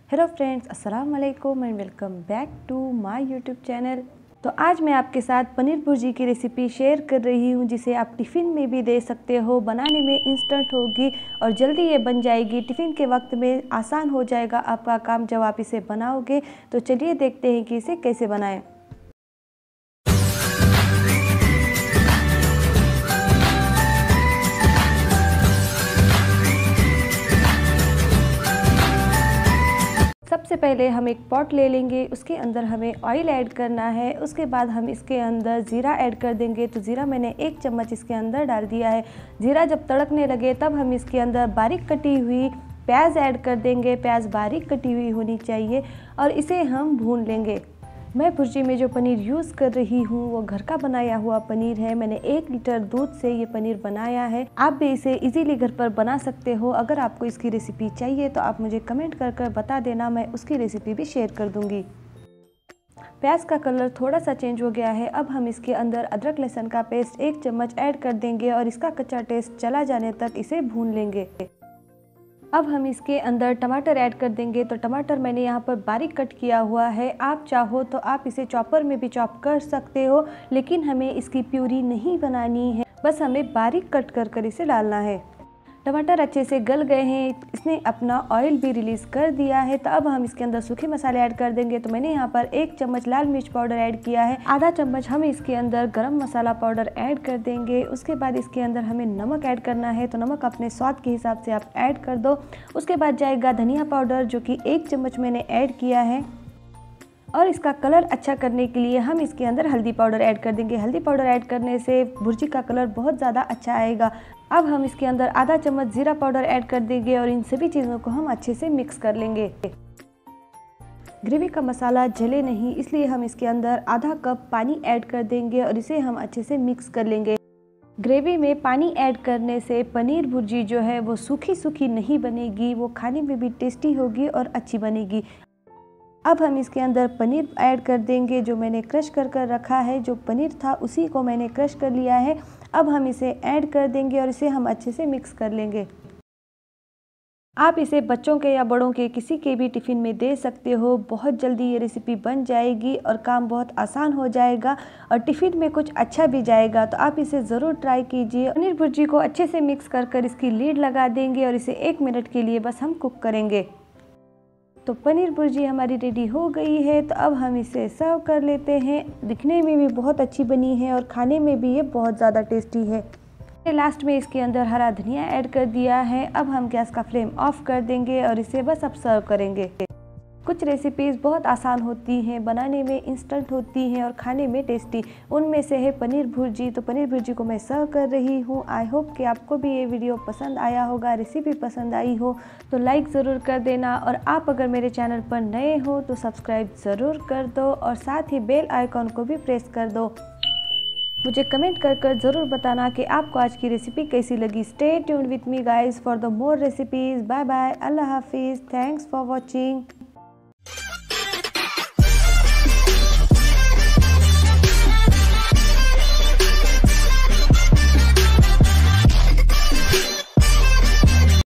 Hello friends, अस्सलाम वालेकुम and welcome back to my YouTube channel. तो आज मैं आपके साथ पनीर भुर्जी की रेसिपी शेयर कर रही हूं, जिसे आप टिफ़िन में भी दे सकते हो। बनाने में इंस्टेंट होगी और जल्दी ये बन जाएगी। टिफ़िन के वक्त में आसान हो जाएगा आपका काम जब आप इसे बनाओगे। तो चलिए देखते हैं कि इसे कैसे बनाएं। सबसे पहले हम एक पॉट ले लेंगे, उसके अंदर हमें ऑयल ऐड करना है। उसके बाद हम इसके अंदर ज़ीरा ऐड कर देंगे। तो ज़ीरा मैंने 1 चम्मच इसके अंदर डाल दिया है। ज़ीरा जब तड़कने लगे तब हम इसके अंदर बारीक कटी हुई प्याज ऐड कर देंगे। प्याज बारीक कटी हुई होनी चाहिए और इसे हम भून लेंगे। मैं भुर्जी में जो पनीर यूज़ कर रही हूँ वो घर का बनाया हुआ पनीर है। मैंने 1 लीटर दूध से ये पनीर बनाया है। आप भी इसे इजीली घर पर बना सकते हो। अगर आपको इसकी रेसिपी चाहिए तो आप मुझे कमेंट कर बता देना, मैं उसकी रेसिपी भी शेयर कर दूँगी। प्याज का कलर थोड़ा सा चेंज हो गया है। अब हम इसके अंदर अदरक लहसुन का पेस्ट 1 चम्मच ऐड कर देंगे और इसका कच्चा टेस्ट चला जाने तक इसे भून लेंगे। अब हम इसके अंदर टमाटर ऐड कर देंगे। तो टमाटर मैंने यहाँ पर बारीक कट किया हुआ है। आप चाहो तो आप इसे चॉपर में भी चॉप कर सकते हो, लेकिन हमें इसकी प्यूरी नहीं बनानी है, बस हमें बारीक कट कर इसे डालना है। टमाटर अच्छे से गल गए हैं, इसने अपना ऑयल भी रिलीज़ कर दिया है। तो अब हम इसके अंदर सूखे मसाले ऐड कर देंगे। तो मैंने यहाँ पर 1 चम्मच लाल मिर्च पाउडर ऐड किया है। आधा चम्मच हम इसके अंदर गरम मसाला पाउडर ऐड कर देंगे। उसके बाद इसके अंदर हमें नमक ऐड करना है। तो नमक अपने स्वाद के हिसाब से आप ऐड कर दो। उसके बाद जाएगा धनिया पाउडर, जो कि 1 चम्मच मैंने ऐड किया है। और इसका कलर अच्छा करने के लिए हम इसके अंदर हल्दी पाउडर ऐड कर देंगे। हल्दी पाउडर ऐड करने से भुर्जी का कलर बहुत ज़्यादा अच्छा आएगा। अब हम इसके अंदर आधा चम्मच जीरा पाउडर ऐड कर देंगे और इन सभी चीज़ों को हम अच्छे से मिक्स कर लेंगे। ग्रेवी का मसाला जले नहीं, इसलिए हम इसके अंदर आधा कप पानी ऐड कर देंगे और इसे हम अच्छे से मिक्स कर लेंगे। ग्रेवी में पानी ऐड करने से पनीर भुर्जी जो है वो सूखी सूखी नहीं बनेगी, वो खाने में भी टेस्टी होगी और अच्छी बनेगी। अब हम इसके अंदर पनीर ऐड कर देंगे, जो मैंने क्रश कर रखा है। जो पनीर था उसी को मैंने क्रश कर लिया है। अब हम इसे ऐड कर देंगे और इसे हम अच्छे से मिक्स कर लेंगे। आप इसे बच्चों के या बड़ों के किसी के भी टिफ़िन में दे सकते हो। बहुत जल्दी ये रेसिपी बन जाएगी और काम बहुत आसान हो जाएगा और टिफ़िन में कुछ अच्छा भी जाएगा। तो आप इसे ज़रूर ट्राई कीजिए। पनीर भुर्जी को अच्छे से मिक्स कर इसकी लीड लगा देंगे और इसे 1 मिनट के लिए बस हम कुक करेंगे। तो पनीर भुर्जी हमारी रेडी हो गई है। तो अब हम इसे सर्व कर लेते हैं। दिखने में भी बहुत अच्छी बनी है और खाने में भी ये बहुत ज़्यादा टेस्टी है। लास्ट में इसके अंदर हरा धनिया ऐड कर दिया है। अब हम गैस का फ्लेम ऑफ कर देंगे और इसे बस अब सर्व करेंगे। कुछ रेसिपीज़ बहुत आसान होती हैं, बनाने में इंस्टेंट होती हैं और खाने में टेस्टी। उनमें से है पनीर भुर्जी। तो पनीर भुर्जी को मैं सर्व कर रही हूँ। आई होप कि आपको भी ये वीडियो पसंद आया होगा, रेसिपी पसंद आई हो तो लाइक ज़रूर कर देना। और आप अगर मेरे चैनल पर नए हो तो सब्सक्राइब ज़रूर कर दो और साथ ही बेल आइकॉन को भी प्रेस कर दो। मुझे कमेंट कर ज़रूर बताना कि आपको आज की रेसिपी कैसी लगी। Stay tuned with me guys for the more recipes. Bye bye, अल्लाह हाफिज़, थैंक्स फॉर वॉचिंग।